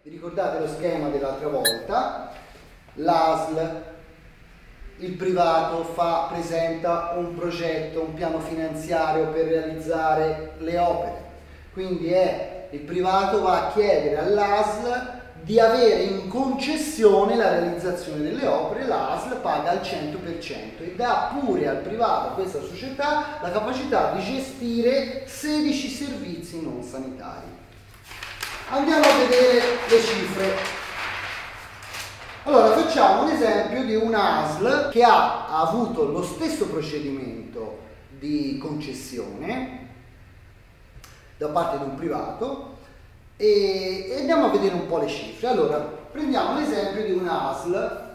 Vi ricordate lo schema dell'altra volta? L'ASL, il privato presenta un progetto, un piano finanziario per realizzare le opere. Quindi il privato va a chiedere all'ASL di avere in concessione la realizzazione delle opere, l'ASL paga al 100% e dà pure al privato, a questa società, la capacità di gestire 16 servizi non sanitari. Andiamo a vedere le cifre. Allora, facciamo un esempio di un'ASL che ha avuto lo stesso procedimento di concessione da parte di un privato e andiamo a vedere un po' le cifre. Allora, prendiamo l'esempio di un'ASL.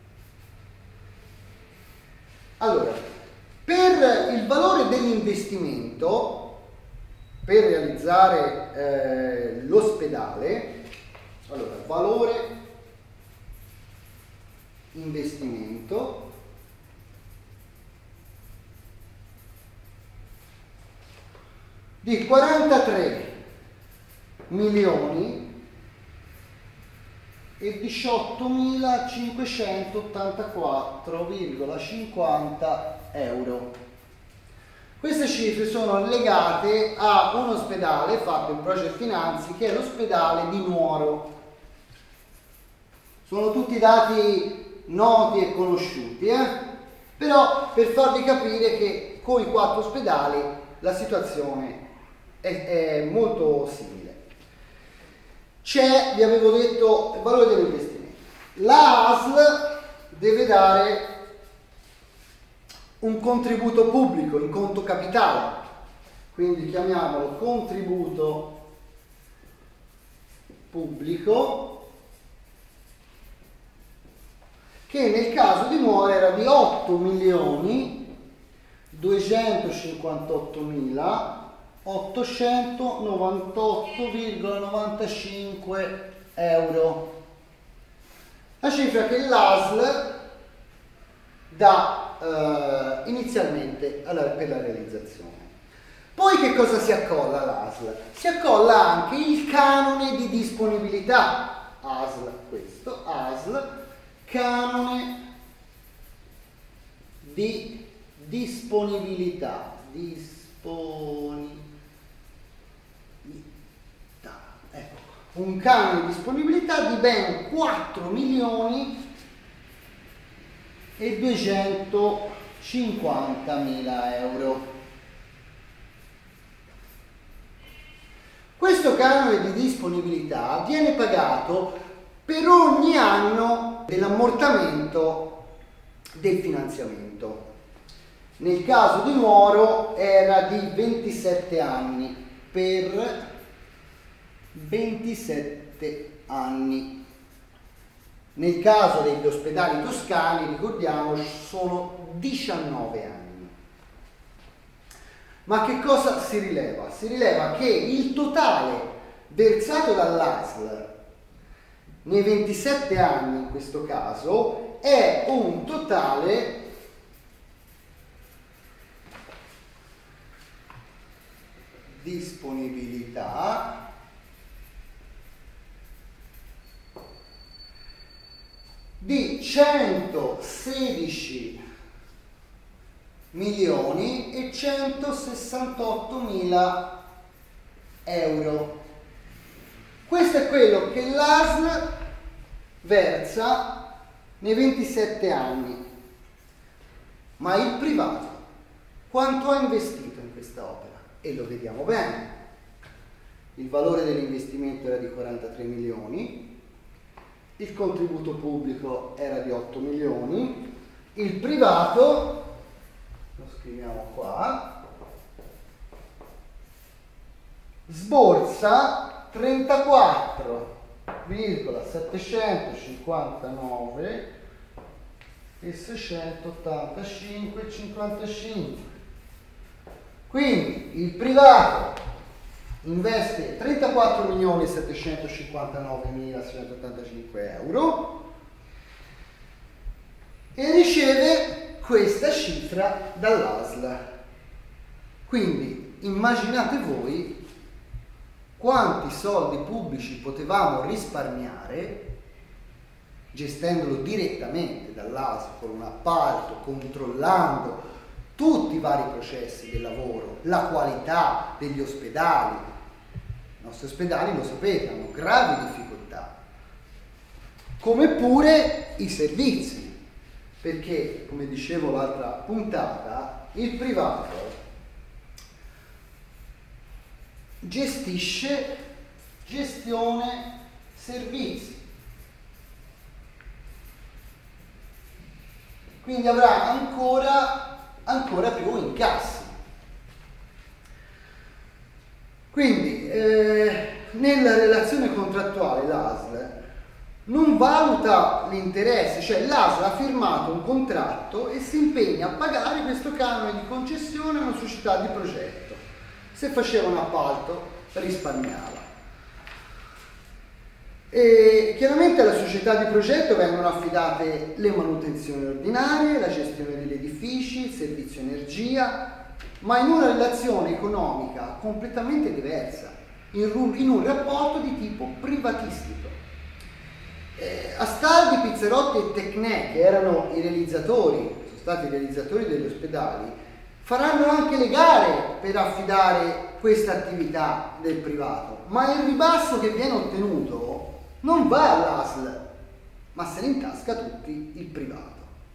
Allora, per il valore dell'investimento per realizzare l'ospedale, allora, valore investimento di 43 milioni e 18.584,50 euro. Queste cifre sono legate a un ospedale fatto in Project Finanzi, che è l'ospedale di Nuoro. Sono tutti dati noti e conosciuti, però per farvi capire che con i 4 ospedali la situazione è molto simile. Vi avevo detto, il valore dell'investimento. La ASL deve dare un contributo pubblico in conto capitale, quindi chiamiamolo contributo pubblico, che nel caso di Nuoro era di 8.258.898,95 euro. La cifra che l'ASL dà inizialmente per la realizzazione. Poi che cosa si accolla all'ASL? Si accolla anche il canone di disponibilità. ASL, canone di disponibilità. Ecco, un canone di disponibilità di ben 4 milioni e 250.000 euro. Questo canone di disponibilità viene pagato per ogni anno dell'ammortamento del finanziamento. Nel caso di Nuoro era di 27 anni, per 27 anni. Nel caso degli ospedali toscani, ricordiamo, sono 19 anni. Ma che cosa si rileva? Si rileva che il totale versato dall'ASL nei 27 anni, in questo caso, è un totale disponibilità di 116 milioni e 168.000 euro. Questo è quello che l'ASL versa nei 27 anni. Ma il privato quanto ha investito in questa opera? E lo vediamo bene. Il valore dell'investimento era di 43 milioni, il contributo pubblico era di 8 milioni, il privato, lo scriviamo qua, sborsa 34,759 e 685,55. Quindi il privato investe 34.759.685 euro e riceve questa cifra dall'ASL. Quindi immaginate voi quanti soldi pubblici potevamo risparmiare gestendolo direttamente dall'ASL con un appalto, controllando tutti i vari processi del lavoro, la qualità degli ospedali. I nostri ospedali, lo sapete, hanno gravi difficoltà, come pure i servizi, perché, come dicevo l'altra puntata, il privato gestisce gestione servizi. Quindi avrà ancora più incassi. Quindi nella relazione contrattuale l'ASL non valuta l'interesse, cioè l'ASL ha firmato un contratto e si impegna a pagare questo canone di concessione a una società di progetto. Se faceva un appalto risparmiava. E chiaramente alla società di progetto vengono affidate le manutenzioni ordinarie, la gestione degli edifici, il servizio energia, ma in una relazione economica completamente diversa, in un rapporto di tipo privatistico. Astaldi, Pizzarotti e Tecnè, che erano i realizzatori, sono stati i realizzatori degli ospedali, faranno anche le gare per affidare questa attività del privato, ma il ribasso che viene ottenuto non va all'ASL, ma se ne intasca tutti il privato.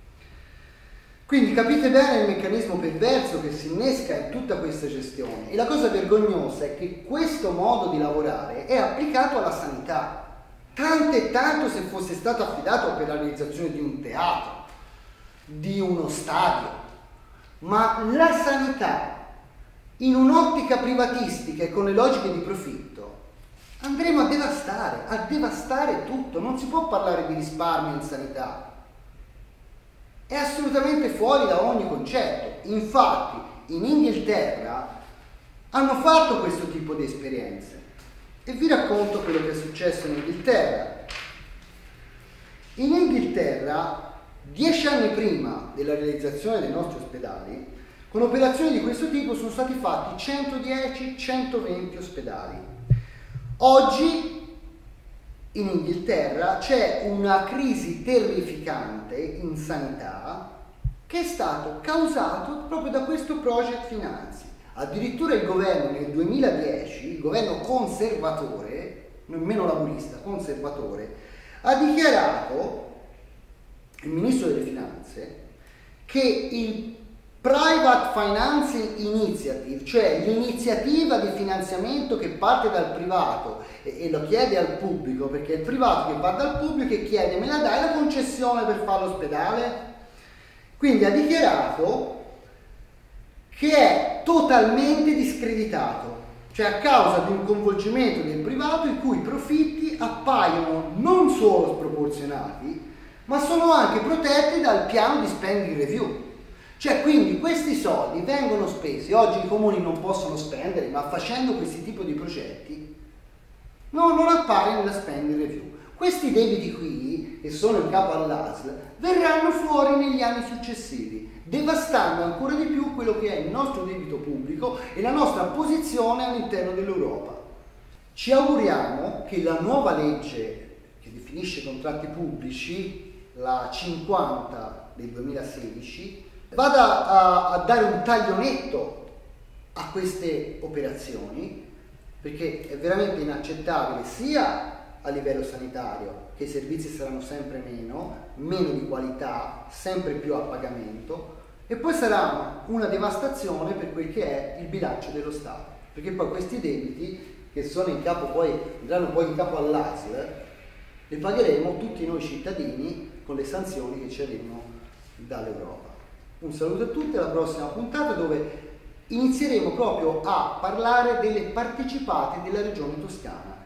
Quindi capite bene il meccanismo perverso che si innesca in tutta questa gestione, e la cosa vergognosa è che questo modo di lavorare è applicato alla sanità, tanto e tanto se fosse stato affidato per la realizzazione di un teatro, di uno stadio, ma la sanità in un'ottica privatistica e con le logiche di profitto andremo a devastare tutto. Non si può parlare di risparmio in sanità, è assolutamente fuori da ogni concetto. Infatti in Inghilterra hanno fatto questo tipo di esperienze e vi racconto quello che è successo in Inghilterra. In Inghilterra, 10 anni prima della realizzazione dei nostri ospedali, con operazioni di questo tipo sono stati fatti 110-120 ospedali. Oggi in Inghilterra c'è una crisi terrificante in sanità che è stato causato proprio da questo project finance. Addirittura il governo nel 2010, il governo conservatore, nemmeno laburista, conservatore, ha dichiarato, il ministro delle finanze, che il Private Financing Initiative, cioè l'iniziativa di finanziamento che parte dal privato e lo chiede al pubblico, perché è il privato che va dal pubblico e chiede: me la dai la concessione per fare l'ospedale? Quindi ha dichiarato che è totalmente discreditato, cioè a causa di un coinvolgimento del privato i cui profitti appaiono non solo sproporzionati, ma sono anche protetti dal piano di spending review. Cioè, quindi questi soldi vengono spesi, oggi i comuni non possono spendere, ma facendo questi tipi di progetti non appare nella spending review. Questi debiti qui, che sono in capo all'ASL, verranno fuori negli anni successivi, devastando ancora di più quello che è il nostro debito pubblico e la nostra posizione all'interno dell'Europa. Ci auguriamo che la nuova legge che definisce i contratti pubblici, la 50 del 2016, vada a dare un taglio netto a queste operazioni, perché è veramente inaccettabile sia a livello sanitario che i servizi saranno sempre meno di qualità, sempre più a pagamento, e poi sarà una devastazione per quel che è il bilancio dello Stato, perché poi questi debiti che sono in capo andranno poi in capo all'ASL, li pagheremo tutti noi cittadini con le sanzioni che ci arrivano dall'Europa. Un saluto a tutti, alla prossima puntata dove inizieremo proprio a parlare delle partecipate della Regione Toscana.